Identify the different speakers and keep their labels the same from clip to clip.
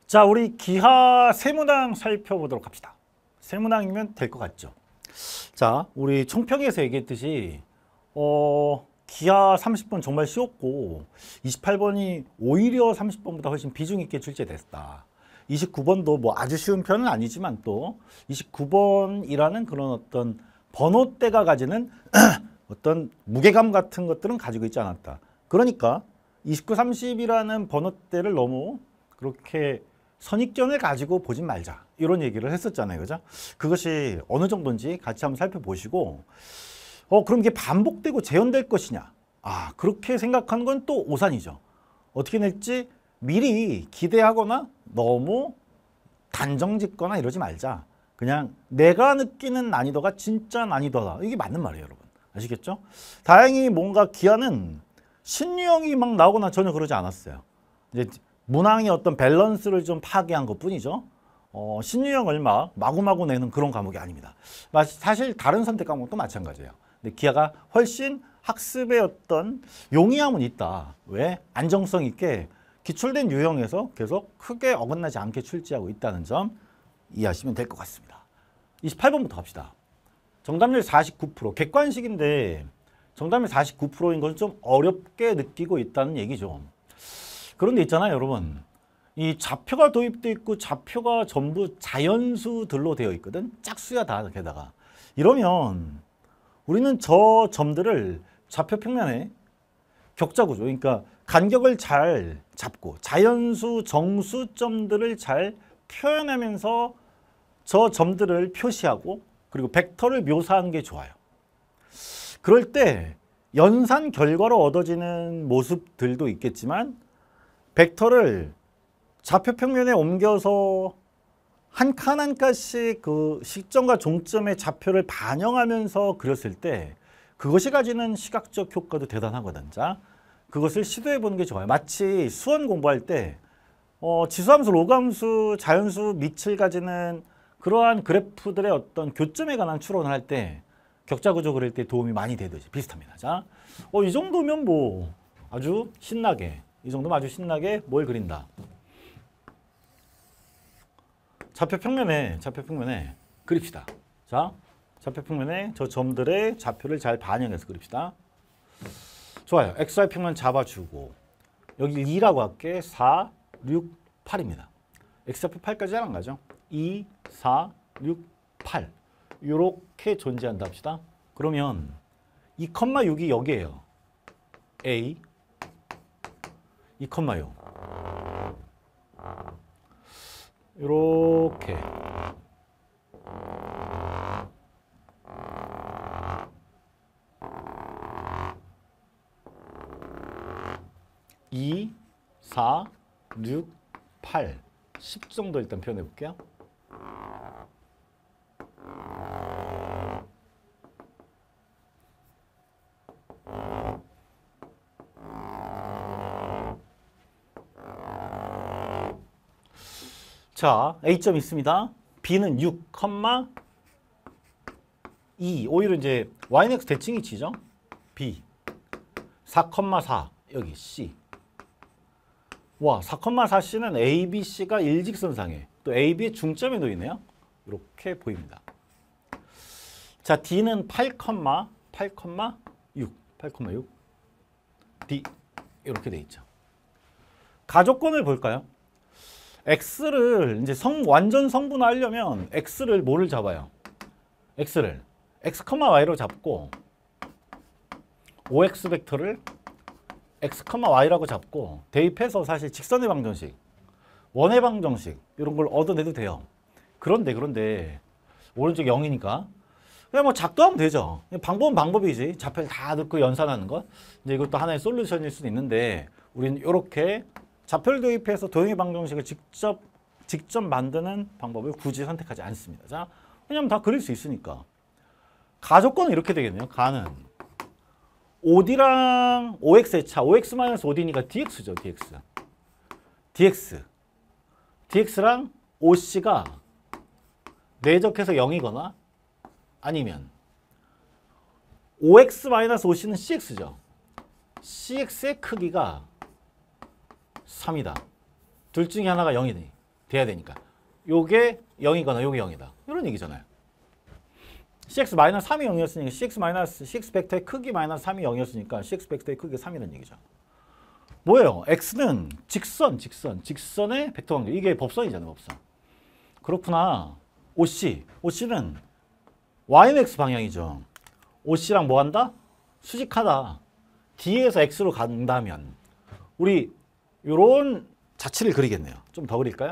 Speaker 1: 자, 우리 기하 세문항 살펴보도록 합시다. 세문항이면 될 것 같죠? 자, 우리 총평에서 얘기했듯이 기하 30번 정말 쉬웠고 28번이 오히려 30번보다 훨씬 비중 있게 출제됐다. 29번도 뭐 아주 쉬운 편은 아니지만 또 29번이라는 그런 어떤 번호대가 가지는 어떤 무게감 같은 것들은 가지고 있지 않았다. 그러니까 29, 30이라는 번호대를 너무 그렇게 선입견을 가지고 보진 말자. 이런 얘기를 했었잖아요. 그죠? 그것이 어느 정도인지 같이 한번 살펴보시고 그럼 이게 반복되고 재현될 것이냐? 아, 그렇게 생각하는 건 또 오산이죠. 어떻게 낼지 미리 기대하거나 너무 단정 짓거나 이러지 말자. 그냥 내가 느끼는 난이도가 진짜 난이도다. 이게 맞는 말이에요, 여러분. 아시겠죠? 다행히 뭔가 기하는 신유형이 막 나오거나 전혀 그러지 않았어요. 이제 문항의 어떤 밸런스를 좀 파괴한 것 뿐이죠. 신유형을 마구마구 내는 그런 과목이 아닙니다. 사실 다른 선택 과목도 마찬가지예요. 근데 기하가 훨씬 학습의 어떤 용이함은 있다. 왜? 안정성 있게 기출된 유형에서 계속 크게 어긋나지 않게 출제하고 있다는 점 이해하시면 될 것 같습니다. 28번부터 갑시다. 정답률 49%. 객관식인데 정답률 49%인 건 좀 어렵게 느끼고 있다는 얘기죠. 그런데 있잖아요, 여러분. 이 좌표가 도입되어 있고 좌표가 전부 자연수들로 되어 있거든. 짝수야 다 게다가. 이러면 우리는 저 점들을 좌표 평면에 격자 구조, 그러니까 간격을 잘 잡고 자연수, 정수점들을 잘 표현하면서 저 점들을 표시하고 그리고 벡터를 묘사하는 게 좋아요. 그럴 때 연산 결과로 얻어지는 모습들도 있겠지만 벡터를 좌표 평면에 옮겨서 한 칸 한 칸씩 그 시점과 종점의 좌표를 반영하면서 그렸을 때 그것이 가지는 시각적 효과도 대단하거든. 자, 그것을 시도해 보는 게 좋아요. 마치 수원 공부할 때 지수함수, 로그함수, 자연수, 밑을 가지는 그러한 그래프들의 어떤 교점에 관한 추론을 할 때 격자 구조 그릴 때 도움이 많이 되듯이 비슷합니다. 자, 이 정도면 뭐 아주 신나게, 이 정도면 아주 신나게 뭘 그린다. 좌표 평면에 그립시다. 자, 좌표 평면에 저 점들의 좌표를 잘 반영해서 그립시다. 좋아요. XY 평면 잡아주고 여기 2라고 할게. 4, 6, 8입니다. X좌표 8까지 안 가죠? 2, 4, 6, 8 이렇게 존재한다 합시다. 그러면 2,6이 여기에요. A 2,6 이렇게 (2, 4, 6, 8) 10 정도 일단 표현해 볼게요. 자, A점 있습니다. B는 6,2. 오히려 이제 YX 대칭이 치죠. B 4,4 여기 C. 와, 4,4C는 ABC가 일직선상에 또 AB의 중점에 놓이네요. 이렇게 보입니다. 자, D는 8,6 D 이렇게 돼 있죠. 가족권을 볼까요? X를 이제 완전 성분화하려면 X를 뭐를 잡아요? X를 X, Y로 잡고 OX 벡터를 X, Y라고 잡고 대입해서 사실 직선의 방정식, 원의 방정식 이런 걸 얻어내도 돼요. 그런데 오른쪽 0이니까 그냥 뭐 작도하면 되죠. 방법은 방법이지. 좌표를 다 넣고 연산하는 것. 이제 이것도 하나의 솔루션일 수도 있는데 우리는 이렇게 좌표를 도입해서 도형의 방정식을 직접 만드는 방법을 굳이 선택하지 않습니다. 자, 왜냐면 다 그릴 수 있으니까. 가조건은 이렇게 되겠네요. 가는 OD랑 OX의 차, OX-OD니까 DX죠. DX랑 OC가 내적해서 0이거나 아니면 OX-OC는 CX죠. CX의 크기가 3이다. 둘 중에 하나가 0이니 돼야 되니까. 요게 0이거나 요게 0이다. 이런 얘기잖아요. cx-3이 0이었으니까 cx 벡터의 크기 마이너스 3이 0이었으니까 cx 벡터의 크기가 3이라는 얘기죠. 뭐예요? x는 직선의 벡터 관계. 이게 법선이잖아요, 법선. 그렇구나. OC는 y는 x 방향이죠. OC랑 뭐 한다? 수직하다. D에서 x로 간다면 우리 요런 자치를 그리겠네요. 좀 더 그릴까요?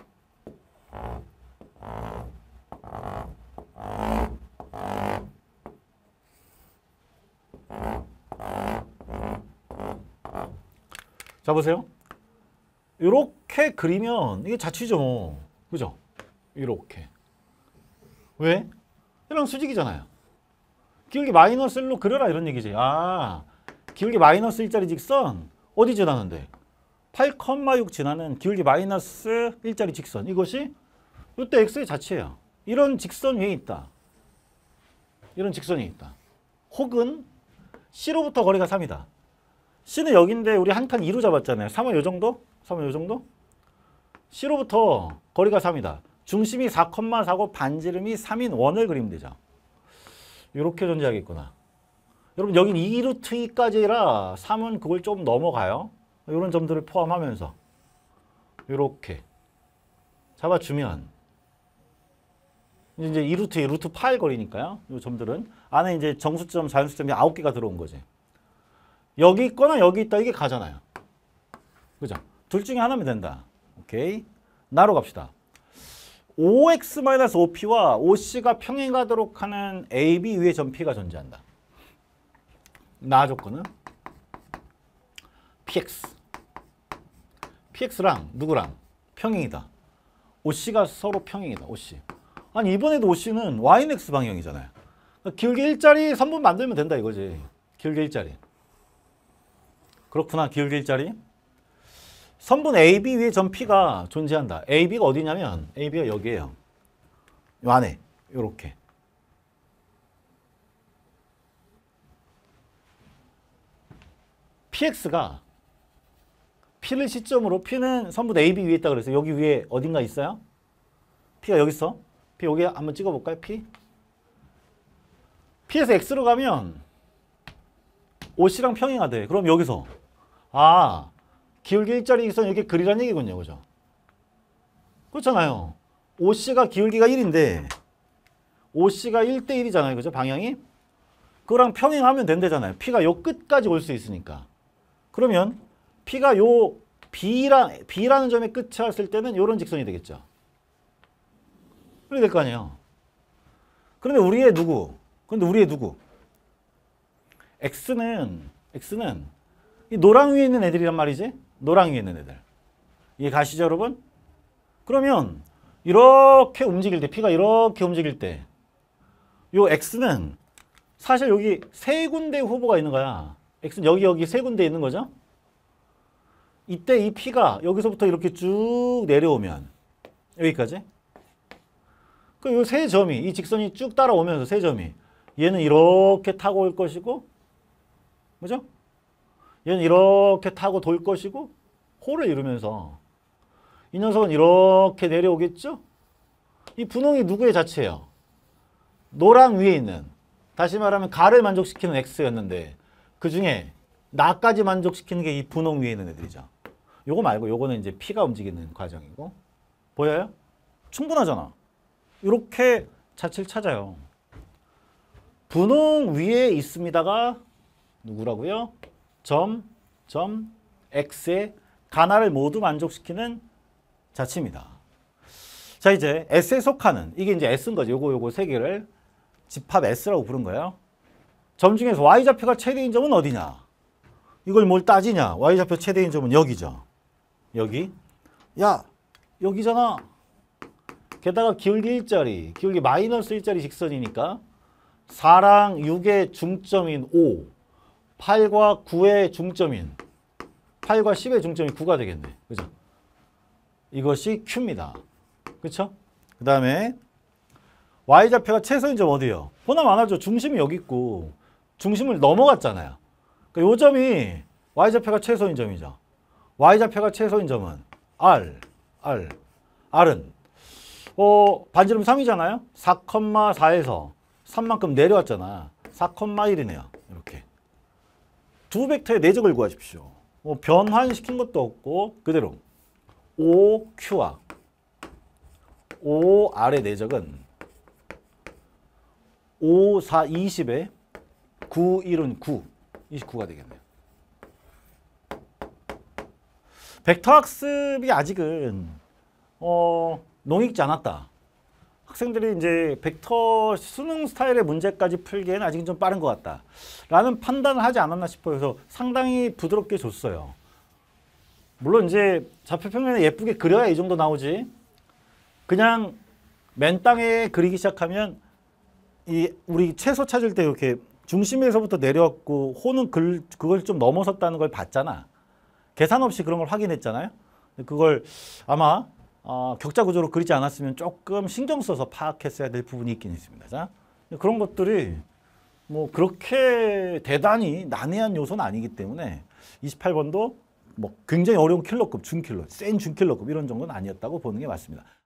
Speaker 1: 자, 보세요. 이렇게 그리면 이게 자취죠, 뭐. 그죠? 이렇게. 왜? 이런 수직이잖아요. 기울기 마이너스 1로 그려라 이런 얘기지. 아, 기울기 마이너스 1짜리 직선 어디 지나는데? 8,6 지나는 기울기 마이너스 1짜리 직선. 이것이 이때 x의 자취예요. 이런 직선 위에 있다. 이런 직선이 있다. 혹은 C로부터 거리가 3이다. C는 여기인데 우리 한 칸 2로 잡았잖아요. 3은 요 정도? 3은 요 정도? C로부터 거리가 3이다. 중심이 4,4고 반지름이 3인 원을 그리면 되죠. 이렇게 존재하겠구나. 여러분 여긴 2루트 2까지라 3은 그걸 좀 넘어가요. 이런 점들을 포함하면서 이렇게 잡아주면 이제 2루트 2, 루트 8 거리니까요. 이 점들은 안에 이제 정수점, 자연수점이 9개가 들어온 거지. 여기 있거나 여기 있다 이게 가잖아요. 그죠? 둘 중에 하나면 된다. 오케이. 나로 갑시다. OX-OP와 OC가 평행가도록 하는 AB 위에 점 P가 존재한다. 나 조건은 PX. PX랑 누구랑? 평행이다. OC가 서로 평행이다. OC. 아니 이번에도 OC는 YX 방향이잖아요. 그러니까 기울기 1짜리 선분 만들면 된다 이거지. 기울기 1짜리. 그렇구나. 기울기 1짜리. 선분 AB 위에 점 P가 존재한다. AB가 어디냐면 AB가 여기에요. 요 안에 요렇게. PX가 P를 시점으로 P는 선분 AB 위에 있다 그래서 여기 위에 어딘가 있어요? P가 여기 있어. P 여기 한번 찍어볼까요? P에서 X로 가면 OC랑 평행하대. 그럼 여기서 아 기울기 1짜리 선 이렇게 그리란 얘기군요. 그죠? 그렇잖아요. OC가 기울기가 1인데 OC가 1대1이잖아요. 그죠? 방향이. 그거랑 평행하면 된대잖아요. P가 요 끝까지 올 수 있으니까. 그러면 P가 요 B라는 점의 끝에 왔을 때는 요런 직선이 되겠죠. 그렇게 될 거 아니에요. 그런데 우리의 누구? X는 이 노랑 위에 있는 애들이란 말이지. 노랑 위에 있는 애들. 이해 가시죠, 여러분? 그러면 이렇게 움직일 때, P가 이렇게 움직일 때, 요 X는 사실 여기 세 군데 후보가 있는 거야. X는 여기 세 군데 있는 거죠. 이때 이 P가 여기서부터 이렇게 쭉 내려오면 여기까지. 그 요 세 점이 이 직선이 쭉 따라오면서 세 점이 얘는 이렇게 타고 올 것이고, 그죠? 얘는 이렇게 타고 돌 것이고 호를 이루면서 이 녀석은 이렇게 내려오겠죠? 이 분홍이 누구의 자체예요? 노랑 위에 있는, 다시 말하면 가를 만족시키는 X였는데 그 중에 나까지 만족시키는 게 이 분홍 위에 있는 애들이죠. 요거 말고 요거는 이제 P가 움직이는 과정이고. 보여요? 충분하잖아. 이렇게 자체를 찾아요. 분홍 위에 있습니다가 누구라고요? 점 X의 가나를 모두 만족시키는 자체입니다. 자, 이제 S에 속하는, 이게 이제 S인 거죠. 요거 세 개를 집합 S라고 부른 거예요. 점 중에서 Y좌표가 최대인 점은 어디냐? 이걸 뭘 따지냐? Y좌표 최대인 점은 여기죠. 여기. 야, 여기잖아. 게다가 기울기 1짜리, 기울기 마이너스 1짜리 직선이니까 4랑 6의 중점인 5, 8과 9의 중점인 8과 10의 중점이 9가 되겠네. 그죠? 이것이 Q입니다. 그쵸? 그 다음에 Y좌표가 최소인 점 어디예요? 보나마 안 하죠. 중심이 여기 있고 중심을 넘어갔잖아요. 그러니까 요 점이 Y좌표가 최소인 점이죠. Y좌표가 최소인 점은 R R은 반지름 3이잖아요. 4,4에서 3만큼 내려왔잖아. 4,1이네요. 이렇게. 두 벡터의 내적을 구하십시오. 변환시킨 것도 없고 그대로 OQ와 OR의 내적은 5, 4, 20에 9, 1은 9, 29가 되겠네요. 벡터 학습이 아직은 농익지 않았다. 학생들이 이제 벡터 수능 스타일의 문제까지 풀기에는 아직은 좀 빠른 것 같다 라는 판단을 하지 않았나 싶어요. 그래서 상당히 부드럽게 줬어요. 물론 이제 좌표평면에 예쁘게 그려야 이 정도 나오지, 그냥 맨 땅에 그리기 시작하면 우리 채소 찾을 때 이렇게 중심에서부터 내려왔고 호는 그걸 좀 넘어섰다는 걸 봤잖아. 계산 없이 그런 걸 확인했잖아요. 그걸 아마 격자 구조로 그리지 않았으면 조금 신경 써서 파악했어야 될 부분이 있긴 있습니다. 자, 그런 것들이 뭐 그렇게 대단히 난해한 요소는 아니기 때문에 28번도 뭐 굉장히 어려운 킬러급, 중킬러, 센 중킬러급 이런 정도는 아니었다고 보는 게 맞습니다.